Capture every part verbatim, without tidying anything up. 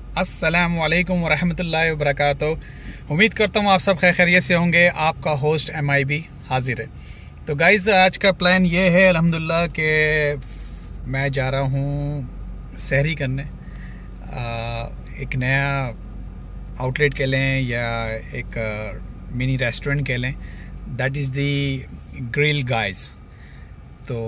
अस्सलामु अलैकुम वरहमतुल्लाहि वबरकातुहू। उम्मीद करता हूँ आप सब खैर खैरियत से होंगे। आपका होस्ट एम आई बी हाजिर है। तो गाइज़ आज का प्लान ये है अल्हम्दुलिल्लाह कि मैं जा रहा हूँ सहरी करने। आ, एक नया आउटलेट कह लें या एक मिनी रेस्टोरेंट कह लें, that is the grill guys. तो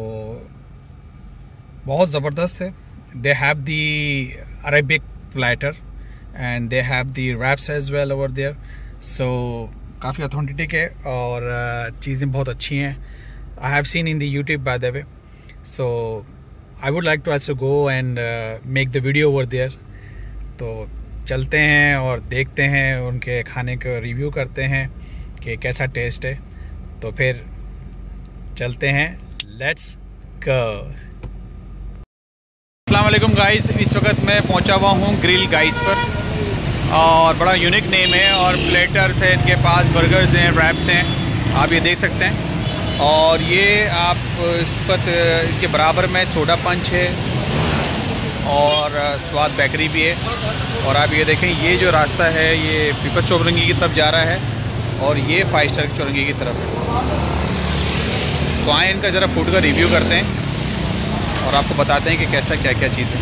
बहुत ज़बरदस्त है। They have the Arabic platter and they have the wraps as well over there, so काफ़ी ऑथेंटिक है और uh, चीज़ें बहुत अच्छी हैं। I have seen in the YouTube by the way, so I would like to also go and uh, make the video over there। तो चलते हैं और देखते हैं, उनके खाने का रिव्यू करते हैं कि कैसा टेस्ट है। तो फिर चलते हैं, लेट्स गो। अस्सलाम वालेकुम गाइस, इस वक्त मैं पहुंचा हुआ हूं ग्रिल गाइस पर और बड़ा यूनिक नेम है और प्लेटर्स हैं इनके पास, बर्गर्स हैं, रैप्स हैं, आप ये देख सकते हैं। और ये आप इस वक्त इसके बराबर में सोडा पंच है और स्वाद बेकरी भी है। और आप ये देखें, ये जो रास्ता है ये पीपल चौरंगी की तरफ जा रहा है और ये फाइव स्टार चौरंगी की तरफ है। तो आए इनका ज़रा फूड का रिव्यू करते हैं और आपको बताते हैं कि कैसा क्या क्या चीज़ है।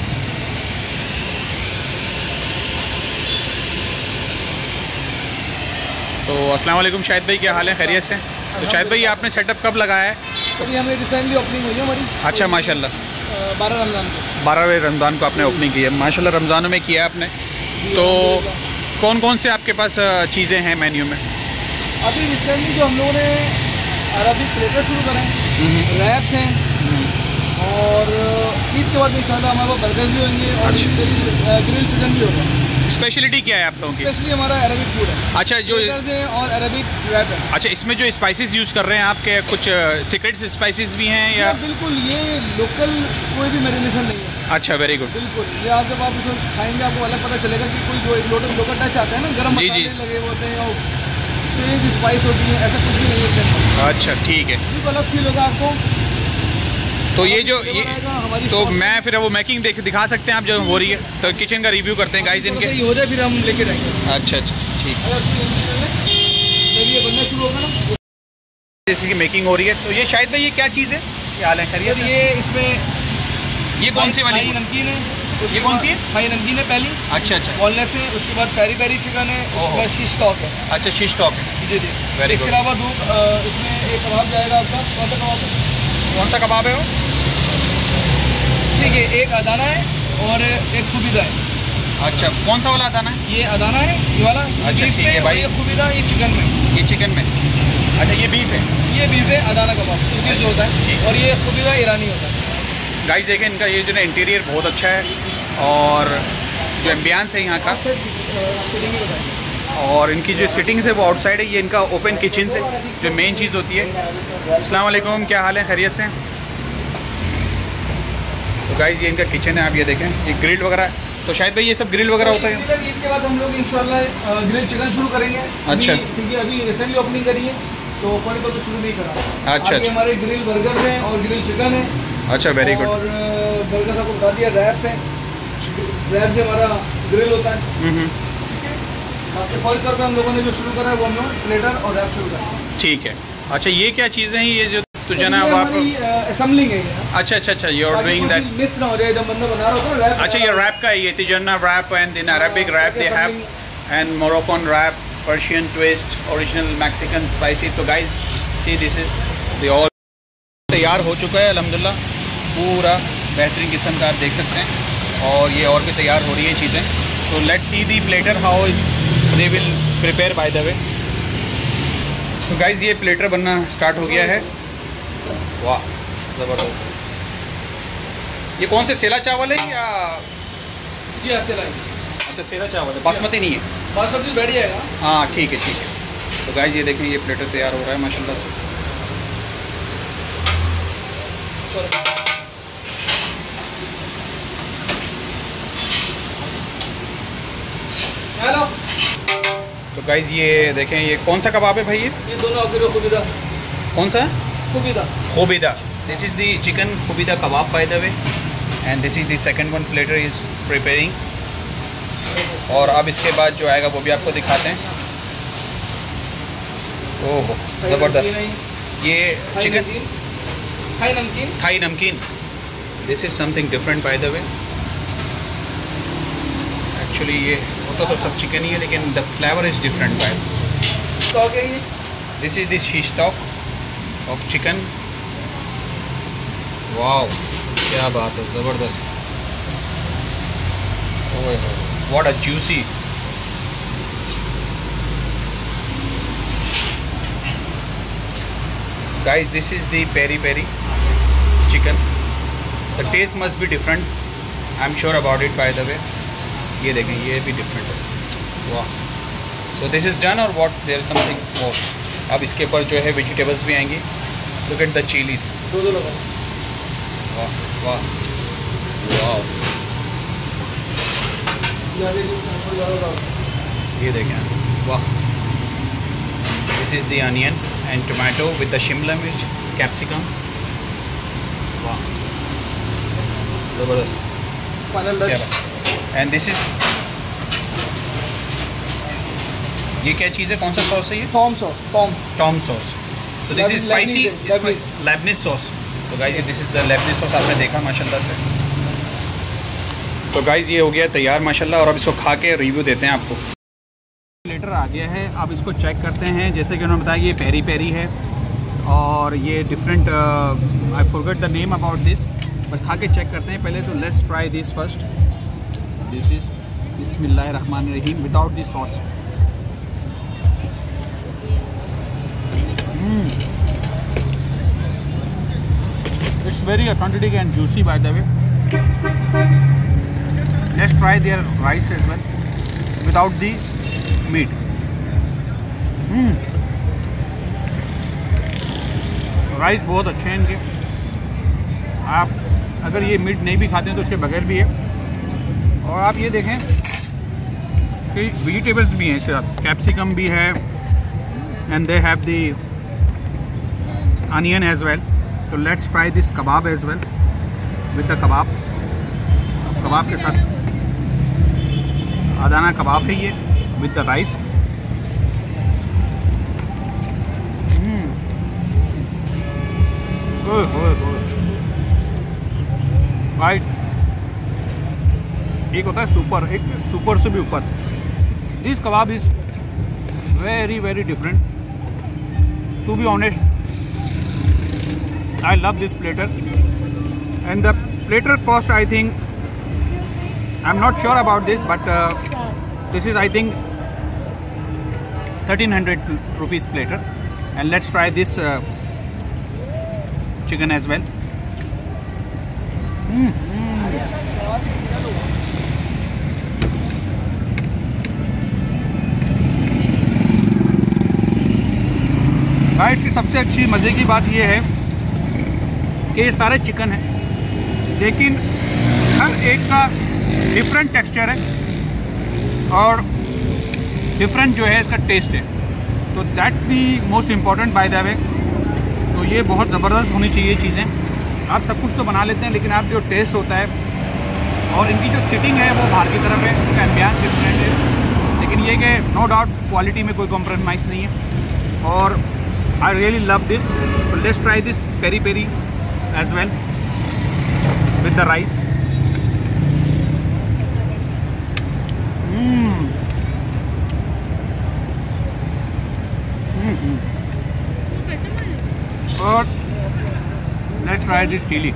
तो अस्सलाम वालेकुम शाहिद भाई, क्या हाल है, खैरियत से? तो शाहिद भाई आपने सेटअप कब लगाया है? अभी हमने रिसेंटली ओपनिंग हुई है हमारी। अच्छा माशाल्लाह, बारह रमज़ान को बारहवें रमज़ान को आपने ओपनिंग की है। माशाल्लाह रमज़ानों में किया आपने। तो कौन कौन से आपके पास चीज़ें हैं मेन्यू में? अभी रिसेंटली जो हम लोगों ने अरबिक प्लेटर शुरू करें, रैप्स हैं और ईद के बाद इंशाल्लाह हमारे पास बर्गर भी होंगे और ग्रिल चिकन भी होगा। स्पेशलिटी क्या है आप लोगों की? स्पेशली हमारा अरबिक फूड है। अच्छा, जो और अरबिक रैप है। अच्छा, इसमें जो स्पाइसेस यूज़ कर रहे हैं आपके कुछ सीक्रेट स्पाइसेस भी हैं या? बिल्कुल, ये लोकल कोई भी मैरिनेशन नहीं है। अच्छा, वेरी गुड। बिल्कुल, ये आप जब आप इसको खाएंगे आपको अलग पता चलेगा कि कोई जो लोकल लोकल टच आता है ना, गर्म मसाले लगे होते हैं और तेज स्पाइस होती है, ऐसा कुछ भी नहीं है। अच्छा ठीक है, बिल्कुल अलग फील होगा आपको। तो ये जो ये तो मैं फिर वो मेकिंग देख दिखा सकते हैं आप जो हो रही है? तो किचन का रिव्यू करते हैं गाइस इनके। हो जाए फिर हम लेके जाएंगे। अच्छा अच्छा ठीक है, ये बनना शुरू होगा ना, जैसे कि मेकिंग हो रही है। तो ये शायद भाई ये क्या चीज़ है? ये हाल है खैरियत? ये इसमें ये कौन सी वाली नमकीन है? ये कौन सी है? हाई नमकीन है पहली। अच्छा अच्छा, वॉलनेस है, उसके बाद पेरी पेरी चिकन है, उसके बाद शीश टॉक है। अच्छा शीश टॉक है, जी जी। वेरी इसके अलावा दो इसमें एक कबाब जाएगा आपका। कौन सा कबाब है? कौन सा कबाब है वो? ठीक है, एक अदाना है और एक खुबीदा है। अच्छा, कौन सा वाला अदाना है? ये अदाना है, ये वाला। अच्छा ठीक है भाई। ये खुबीदा, ये चिकन में। ये चिकन में। अच्छा, ये बीफ है? ये बीफ है, अदाना कबाब तुर्की जो होता है, और ये खुबीदा ईरानी होता है। गाइस देखें, इनका ये जो है इंटीरियर बहुत अच्छा है और जो एम्बियंस है यहाँ का, और इनकी जो सिटिंग्स है वो आउटसाइड है। ये इनका ओपन किचन से जो मेन चीज़ होती है। अस्सलाम वालेकुम, क्या हाल है, खैरियत से? तो गाइस ये इनका किचन है, आप ये देखें, ये ग्रिल वगैरह। तो शायद भाई ये सब ग्रिल वगैरह होता है? इसके बाद हम लोग इंशाल्लाह ग्रिल चिकन शुरू करेंगे। अच्छा, क्योंकि अभी रिसेंटली ओपनिंग करी है तो फल को तो शुरू नहीं करा। अच्छा अच्छा, हमारे ग्रिल बर्गर हैं और ग्रिल चिकन है। अच्छा वेरी गुड। और बर्गर आपको बता दिया, रैप्स हैं, रैप से हमारा ग्रिल होता है। बाकी फल कर हम लोगों ने जो शुरू करा है वो हम लोग प्लेटर और रैप शुरू करा। ठीक है। अच्छा, ये क्या चीज़ें हैं ये जो तो जनाब आप असेंबलिंग है? अच्छा अच्छा अच्छा, you are doing that, miss ना हो जाए जब बंदा बना रहा होता है। अच्छा, ये रैप का है, ये तिजन्ना wrap and in Arabic wrap they have and Moroccan wrap, Persian twist, original Mexican spicy. तो guys see this is the all तैयार हो चुका है अल्हम्दुलिल्लाह, पूरा बेहतरीन किस्म का आप देख सकते हैं। और ये और भी तैयार हो रही है चीज़ें। तो let's see the platter how is they will prepare by the way. तो गाइस ये प्लेटर बनना स्टार्ट हो गया है। वाह ज़बरदस्त। ये कौन से सेला चावल है या? जी हाँ, सेला है। अच्छा सेला चावल है, बासमती नहीं है? बासमती बैठ जाएगा। हाँ ठीक है ठीक है। तो गाइस ये देखें, ये प्लेटर तैयार हो रहा है माशाल्लाह से। हेलो। तो गाइस ये देखें, ये कौन सा कबाब है भाई? ये ये दोनों खुबीदा। कौन सा? खुबीदा। खुबीदा। दिस इज द चिकन खुबीदा kebab by the way, and this is the second one platter is preparing. और अब इसके बाद जो आएगा वो भी आपको दिखाते हैं। ओहो ज़बरदस्त, ये चिकन थाई नमकीन, थाई नमकीन। This is something different by the way. Actually ये होता तो सब चिकन ही है, लेकिन the flavour is different by. This is this she stock of chicken. Wow क्या बात है, ज़बरदस्त। ओए what a juicy. Guys, this is the peri peri chicken. The taste must be different. I'm sure about it by the way. ये देखें, ये भी different है। वाह। So this is done or what? There is something more. अब इसके ऊपर जो है vegetables भी आएंगी। Look at the chilies. दो दो लगा। वाह वाह वाह। ये देखें, वाह। This is the onion and tomato with the shimla mirch, capsicum. Wow, ज़बरदस्त। Final touch. And this is, ये क्या चीज़ है, कौन सा सॉस है ये? Tom sauce, Tom. Tom sauce. So this is spicy. Lebanese. Lebanese sauce. तो guys, this is the Lebanese sauce, आपने देखा माशाल्लाह से। तो guys, ये हो गया तैयार माशाल्लाह, और अब इसको खा के रिव्यू देते हैं आपको। प्लेटर आ गया है, अब इसको चेक करते हैं। जैसे कि उन्होंने बताया ये पेरी पेरी है और ये different, I forgot the name about this, but खा के चेक करते हैं पहले। तो let's try this first. This is बिस्मिल्लाहिर्रहमानिर्रहीम without this sauce. It's very authentic and juicy by the way. Let's try their rice as well without the meat. Hmm rice बहुत अच्छे हैं इनके। आप अगर ये मीट नहीं भी खाते हैं तो उसके बगैर भी है। और आप ये देखें कि वेजिटेबल्स भी हैं इसके साथ, कैप्सिकम भी है and they have the onion as well. तो let's try this kebab as well with the kebab. कबाब के साथ अदाना कबाब है ये with the rice. Mm. Oh, oh, oh. Right. एक होता है सुपर, एक सुपर से भी ऊपर। This kebab is very very different. To be honest, I love this platter, and the platter cost, I think, I'm not sure about this, but uh, this is, I think, thirteen hundred rupees platter. And let's try this uh, chicken as well. Mm. Guys की सबसे अच्छी मज़े की बात यह है कि ये सारे चिकन हैं, लेकिन हर एक का डिफरेंट टेक्सचर है और डिफरेंट जो है इसका टेस्ट है। तो दैट भी most important by the way. तो ये बहुत ज़बरदस्त होनी चाहिए चीज़ें। आप सब कुछ तो बना लेते हैं, लेकिन आप जो टेस्ट होता है और इनकी जो सिटिंग है वो बाहर की तरफ है, उनका एम्बियंस डिफरेंट है, लेकिन ये कि नो डाउट क्वालिटी में कोई कॉम्प्रोमाइज़ नहीं है। और I really love this. Let's try this peri peri as well with the rice. और लेट्स ट्राई दिस चिली।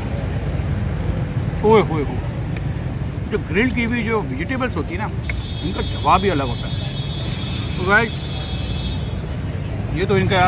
ओए होए हो, जो ग्रिल की हुई जो वेजिटेबल्स होती है ना, इनका जवाब ही अलग होता है। तो गाइस, ये तो इनका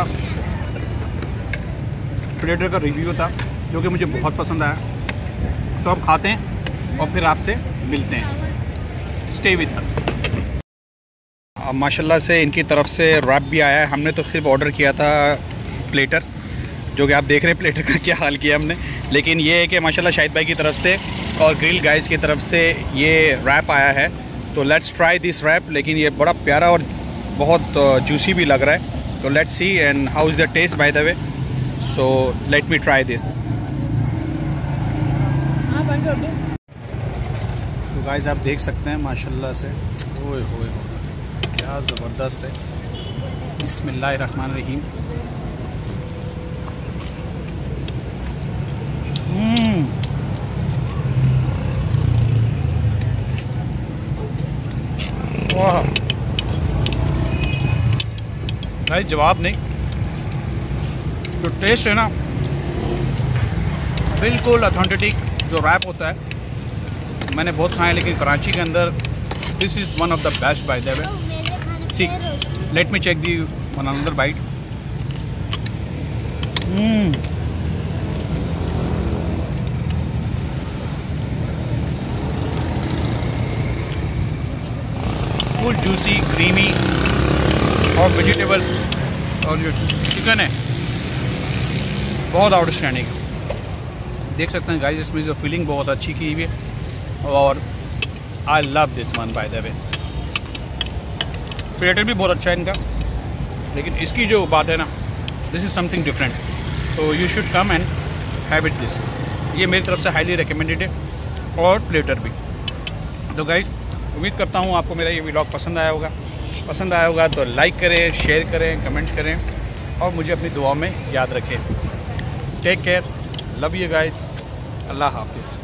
प्लेटर का रिव्यू था जो कि मुझे बहुत पसंद आया। तो अब खाते हैं और फिर आपसे मिलते हैं। Stay with us. माशाल्लाह से इनकी तरफ से रैप भी आया है। हमने तो सिर्फ ऑर्डर किया था प्लेटर, जो कि आप देख रहे हैं प्लेटर का क्या हाल किया हमने। लेकिन ये है कि माशाल्लाह शाहिद भाई की तरफ से और ग्रिल गाइस की तरफ से ये रैप आया है। तो लेट्स ट्राई दिस रैप। लेकिन ये बड़ा प्यारा और बहुत जूसी भी लग रहा है। तो let's see and how is the taste by the way. So let me try this. तो तो गाइस आप देख सकते हैं माशाल्लाह से, ओए होए क्या ज़बरदस्त है। बिस्मिल्लाहिर्रहमानिर्रहीम। वाह भाई जवाब नहीं, जो टेस्ट है ना बिल्कुल ऑथेंटिक जो रैप होता है। मैंने बहुत खाए लेकिन कराची के अंदर this is one of the best by the way. See let me check the one another bite. Full juicy creamy और वेजिटेबल और जो चिकन है बहुत आउटस्टैंडिंग। देख सकते हैं गाइस इसमें जो फीलिंग बहुत अच्छी की हुई है और I love this one by the way. Platter भी बहुत अच्छा है इनका, लेकिन इसकी जो बात है ना दिस इज़ समथिंग डिफरेंट, तो you should come and have it this. ये मेरी तरफ से हाईली रिकमेंडेड है और प्लेटर भी। तो गाइस उम्मीद करता हूँ आपको मेरा ये व्लॉग पसंद आया होगा। पसंद आया होगा तो लाइक करें, शेयर करें, कमेंट्स करें और मुझे अपनी दुआ में याद रखें। Take care, love you guys, अल्लाह हाफिज़।